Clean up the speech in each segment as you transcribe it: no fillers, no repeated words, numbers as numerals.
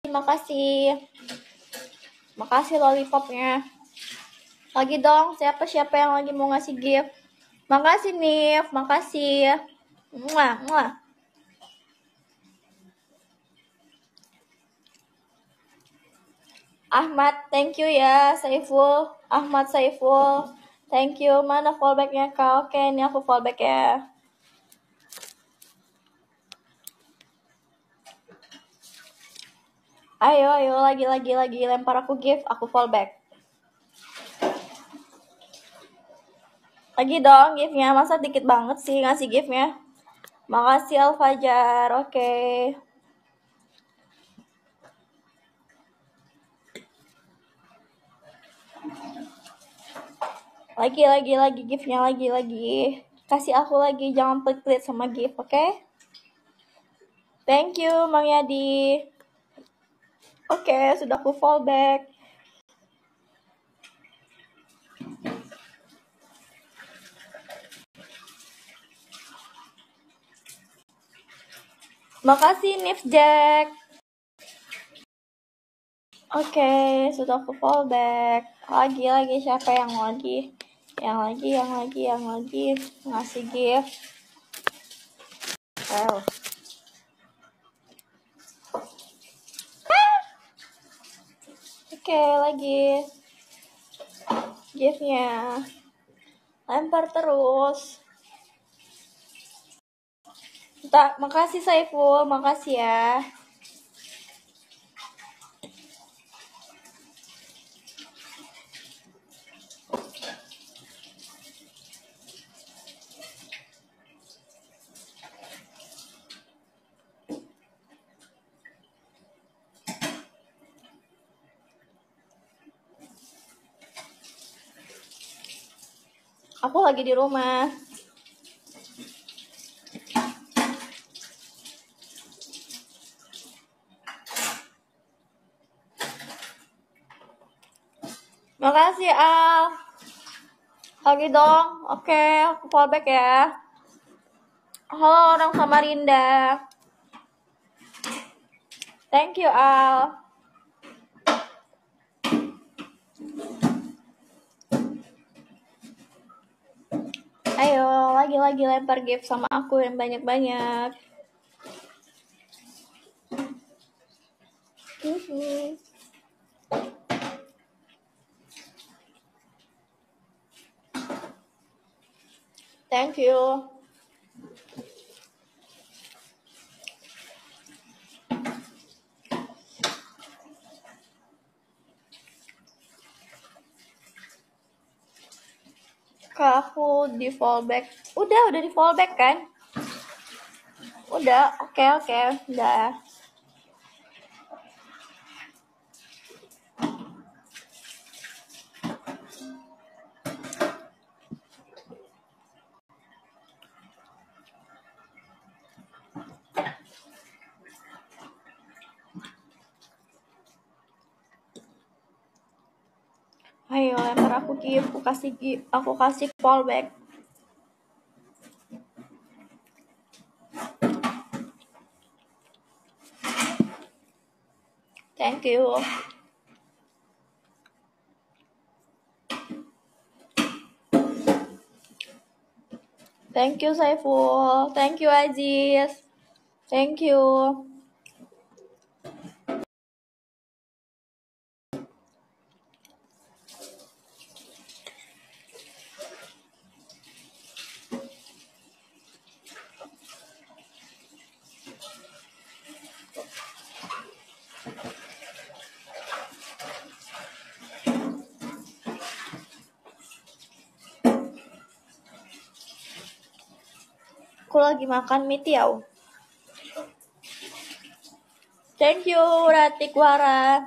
Makasih. Makasih lollipopnya. Lagi dong, siapa yang lagi mau ngasih gift? Makasih Nif, makasih. Muah, muah. Ahmad, thank you ya. Saiful, Ahmad Saiful, thank you. Mana fallbacknya kau? Oke, ini aku fallback ya. Ayo, lagi lempar aku gift, aku fallback. Lagi dong giftnya, masa dikit banget sih ngasih giftnya. Makasih Alfajar, oke. Lagi giftnya lagi. Kasih aku lagi, jangan pelit sama gift, oke? Thank you Mang Yadi. Oke, sudah aku fallback. Makasih Nif Jack. Oke, sudah aku fallback. Lagi siapa yang lagi? Yang lagi ngasih gift. Wow. Oke, lagi giftnya. Lempar terus. Makasih Saiful, makasih ya. Aku lagi di rumah. Makasih Al. Lagi dong. Oke, aku fallback ya. Halo orang Samarinda. Thank you Al. Ayo, lagi lempar gift sama aku yang banyak-banyak. Thank you. Kak, aku di fallback. Udah di fallback kan? Udah, oke, udah. Ayo, lempar aku gift, aku kasih fallback. Thank you. Thank you Saiful. Thank you Aziz. Thank you. Aku lagi makan mie tiaw. Thank you Ratikwara.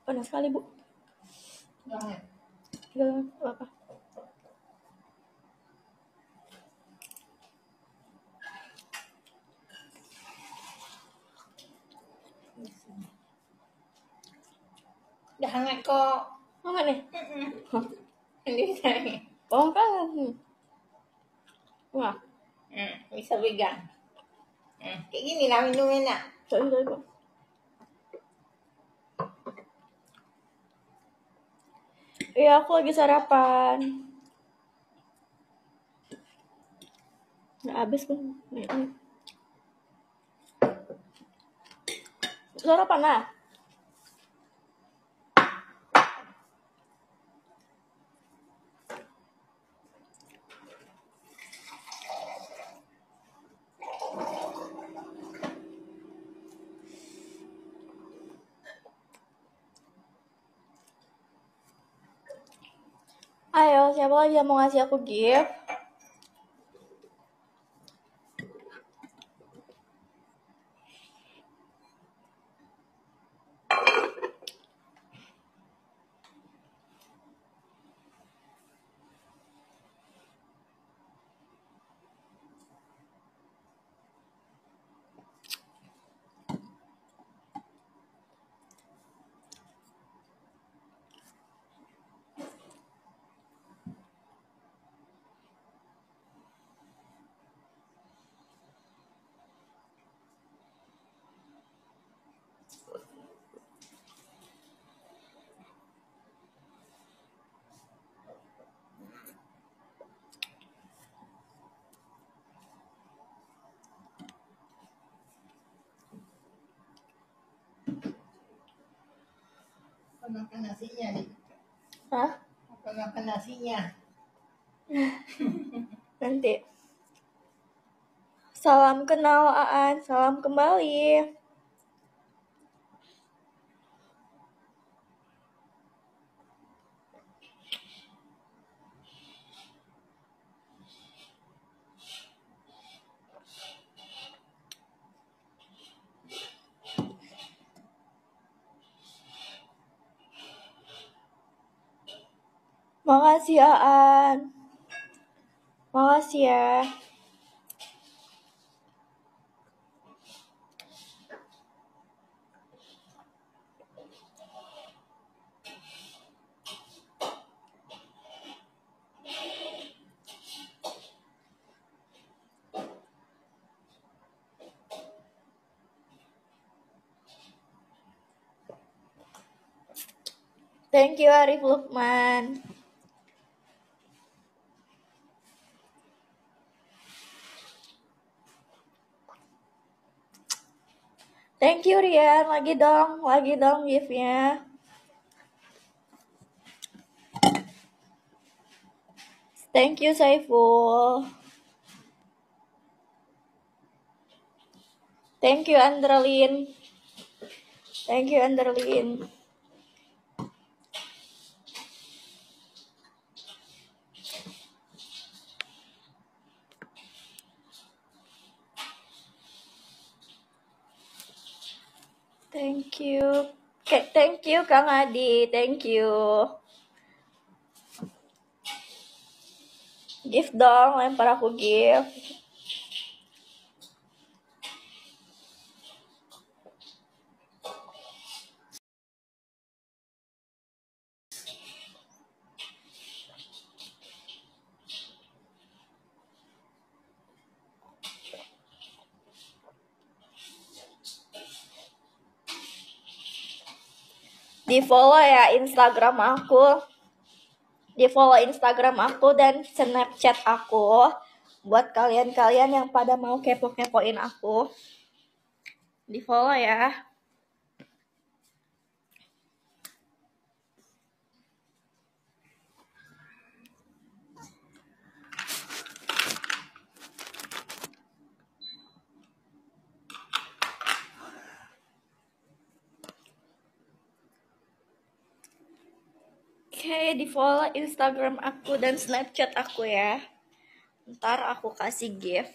Panas sekali, Bu. Gak apa-apa. Udah hangat kok. Hangat nih? Ini saya. Oh kan. Wah. Bisa pegang. Kayak gini lah minumnya nak. Sorry, Bu. Iya, aku lagi sarapan. Nggak habis kan? Sarapan lah. Ayo, siapa lagi yang mau ngasih aku gift? Makan nasinya nih. Hah? Makan nasinya. Nanti. Salam kenal Aan, salam kembali. Makasih Aan. Makasih ya. Thank you Arif Lukman. Thank you Rian, lagi dong gift-nya. Thank you Saiful. Thank you Anderlin. Thank you Anderlin. Thank you. Thank you Kang Adi. Thank you. Gift dong, lempar aku gift. Di follow ya Instagram aku. Di follow Instagram aku dan Snapchat aku. Buat kalian-kalian yang pada mau kepo-kepoin aku. Di follow ya. Oke, di follow Instagram aku dan Snapchat aku ya. Ntar aku kasih gift.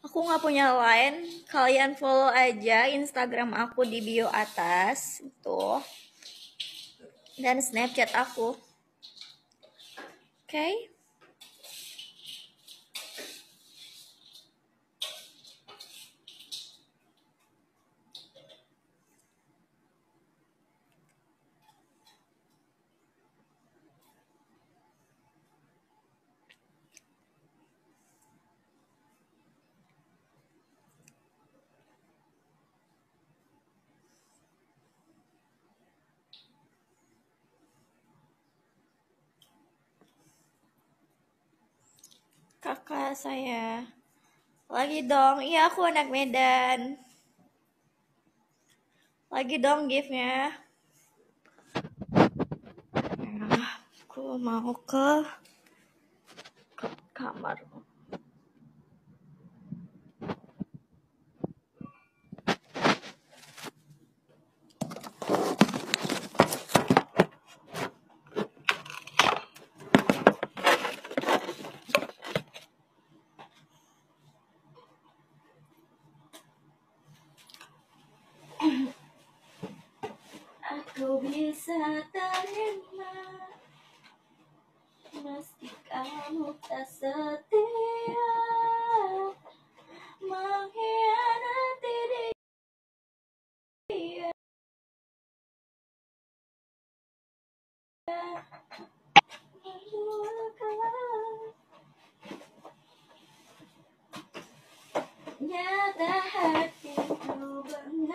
Aku nggak punya line, kalian follow aja Instagram aku di bio atas itu, dan Snapchat aku. Oke? Kakak saya. Lagi dong, iya aku anak Medan. Lagi dong gift-nya. Aku mau ke kamar. Aku bisa terima meski kamu tak setia, mengkhianati dia. Nyata hatiku